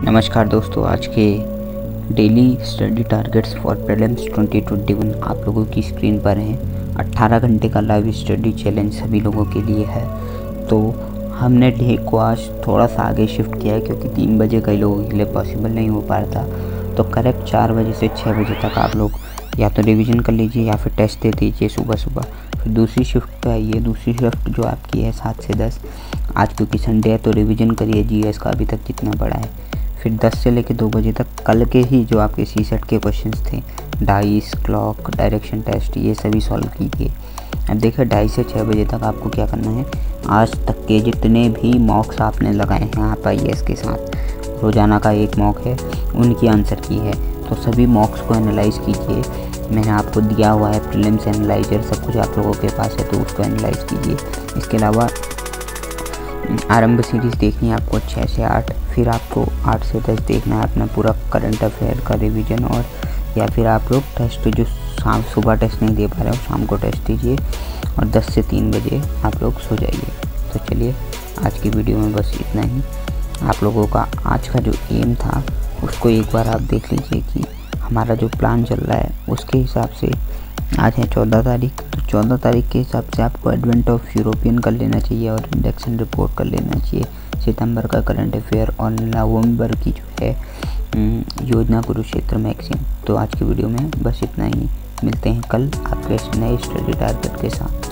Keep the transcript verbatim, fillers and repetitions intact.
नमस्कार दोस्तों, आज के daily study targets for prelims twenty twenty one आप लोगों की स्क्रीन पर हैं। अट्ठारह घंटे का लाइव स्टडी चैलेंज सभी लोगों के लिए है। तो हमने डे को आज थोड़ा सा आगे शिफ्ट किया है क्योंकि तीन बजे कई लोगों के लिए पॉसिबल नहीं हो पा रहा था। तो करेक्ट चार बजे से छः बजे तक आप लोग या तो रिवीजन कर लीजिए या फिर टेस्ट दे दीजिए सुबह सुबह। फिर दूसरी शिफ्ट पे आइए। दूसरी शिफ्ट जो आपकी है सात से दस। आज क्योंकि संडे है तो रिवीजन करिए जीएस का अभी तक जितना पड़ा है। फिर दस से लेकर दो बजे तक कल के ही जो आपके सी सेट के क्वेश्चंस थे, डाइस, क्लॉक, डायरेक्शन टेस्ट, ये सभी सॉल्व कीजिए। अब देखिए ढाई से छः बजे तक आपको क्या करना है, आज तक के जितने भी मॉक्स आपने लगाए हैं आप आई ए एस के साथ, रोज़ाना का एक मॉक है, उनकी आंसर की है। तो सभी मॉक्स को एनालाइज कीजिए। मैंने आपको दिया हुआ है प्रीलिम्स एनालाइजर, सब कुछ आप लोगों के पास है तो उसको एनालाइज कीजिए। इसके अलावा आरंभ सीरीज़ देखनी है आपको छः से आठ, फिर आपको आठ से दस देखना है अपना पूरा करंट अफेयर का रिवीजन, और या फिर आप लोग टेस्ट जो शाम सुबह टेस्ट नहीं दे पा रहे हो शाम को टेस्ट दीजिए, और दस से तीन बजे आप लोग सो जाइए। तो चलिए आज की वीडियो में बस इतना ही। आप लोगों का आज का जो एम था उसको एक बार आप देख लीजिए कि हमारा जो प्लान चल रहा है उसके हिसाब से आज है चौदह तारीख। तो चौदह तारीख के हिसाब से आपको एडवेंट ऑफ यूरोपियन कर लेना चाहिए और इंडेक्शन रिपोर्ट कर लेना चाहिए, सितंबर का करंट अफेयर, और नवंबर की जो है योजना कुरुक्षेत्र मैगजीन। तो आज की वीडियो में बस इतना ही। मिलते हैं कल आपके नए स्टडी टारगेट के साथ।